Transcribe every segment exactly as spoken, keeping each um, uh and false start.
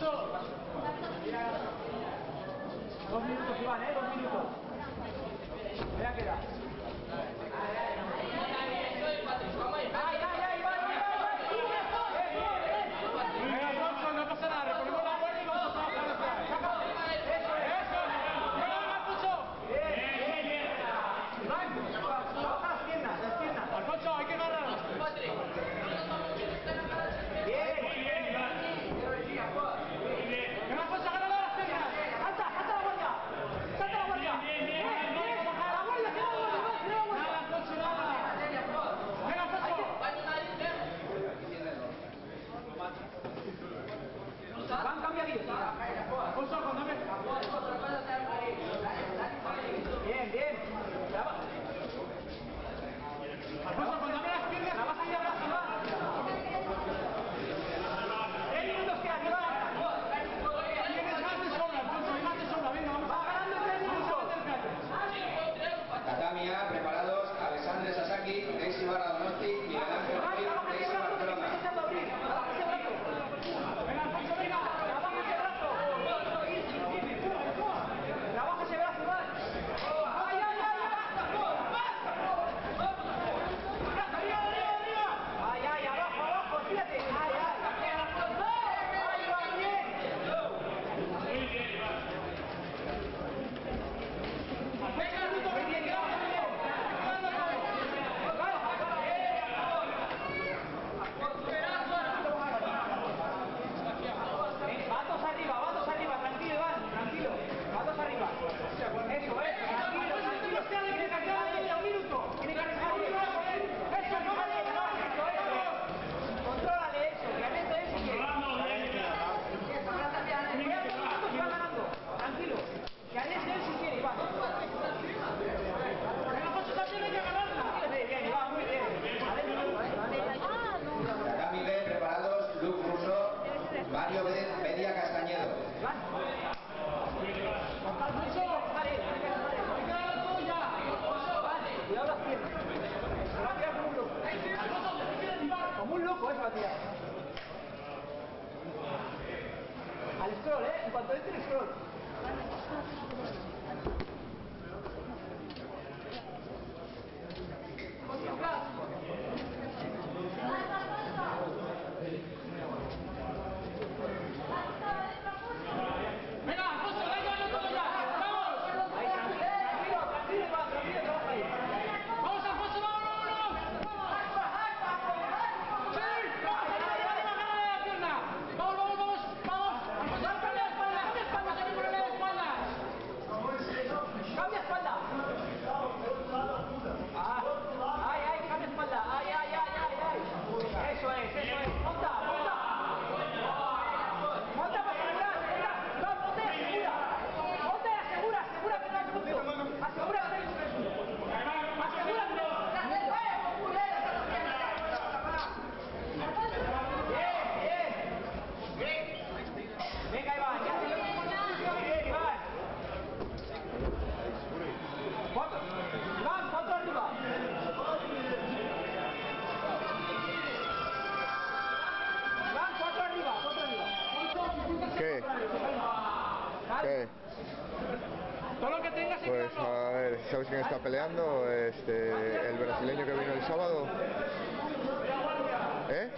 Dos minutos, Iván, ¿eh? Dos minutos. Voy a quedar. ¡Ay, ay, ay, Iván! Venga, Alfonso, no pasa nada. Reponemos la guardia y vamos a trabajar atrás. ¡Eso es! ¡Eso! ¡Venga, Alfonso! ¡Bien, bien, bien! Iván, trabaja las piernas, las piernas. Alfonso, hay que agarrarlas. Bien, muy bien, Iván. Muy bien. Venga, Alfonso, agarra las piernas. ¡Salta, salta la guardia! ¡Salta la guardia! ¡Bien, bien, bien! ¡La guardia, que no la guardia! ¡Que no la guardia! ¡Nada, Alfonso, nada! ¡Venga, Alfonso! Van, cambia aquí. Alfonso, cuando me... Bien, bien. Alfonso, cuando me las piernas, la vas a ir a la diez minutos quedan, Iván. Tienes más de sobra, Alfonso, hay más de sobra. Venga, vamos. Va ganando tres minutos. Tatami A, preparados. Alexandre Sasaki, Daisy Barra Donosti, Miguel Ángel Ruiz, Daisy Barcelona. Venga, Alfonso, venga. Trabaja ese brazo. Trabaja ese brazo, Iván. ¡Ay, ay, ay! ¡Arriba, arriba, arriba! ¡Ay, ay, abajo, abajo! ¡Tírate! ¡Ay, ay! ¡Ay, Iván, bien! Muy bien, Iván. ¡Venga, minuto que tiene! ¡Bien! ¡Vatos arriba, vatos arriba! Tranquilo, Iván, tranquilo. ¡Vatos arriba! Eso, eso, tranquilo, tranquilo. Tiene que arriesgar un minuto. Tiene que arriesgar un minuto. Eso, no me dejes, no, eso, eso. Contrólale eso, que anete eso. Que va ganando. Tranquilo. Que anete él si quiere, Iván. Venga, José, también hay que ganarla. Bien, Iván, muy bien. Tatami B, preparados. Luke Russo, Mario B, Media Castañedo. Alfonso, vale, cuidado las piernas. Se va a tirar como un loco. Como un loco, eh, se va a tirar. Al scroll, eh, en cuanto entre el scroll. Venga, Alfonso, venga, no todo ya. Vamos. Ahí, tranquilo, tranquilo, Iván, tranquilo, trabaja ahí. Vamos, Alfonso, vamos, vamos, vamos. Sí, vamos, dale, dale, dale la pierna. Vamos, vamos, vamos, vamos. Cambia la espalda, cambia espalda, se me pone la espalda. Cambia espalda. Ah, ay, ay, cambia espalda. Ay, ay, ay, ay, ay. Eso es, eso es. Monta, monta. Monta para asegurar, asegura. No, monta y asegura. Monta y asegura, asegura que no hay cruce. Asegura que no hay cruce. Asegura que no. Bien, bien. Venga, Iván, ya se lo hemos bien, Iván. Cuatro. Iván, cuatro arriba. Iván, cuatro arriba, cuatro arriba. ¿Qué? ¿Qué? Todo lo que tengas. Pues a ver, ¿sabes quién está peleando? Este, el brasileño que vino el sábado. ¿Eh?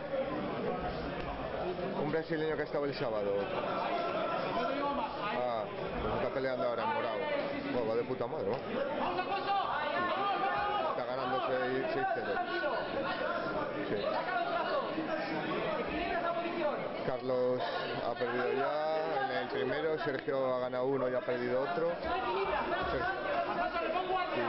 Un brasileño que estaba el sábado. Ah, pues está peleando ahora en morado. Bueno, va de puta madre, ¿no? Está ganando seis cero. Sí. Carlos ha perdido ya en el primero, Sergio ha ganado uno y ha perdido otro. Sí.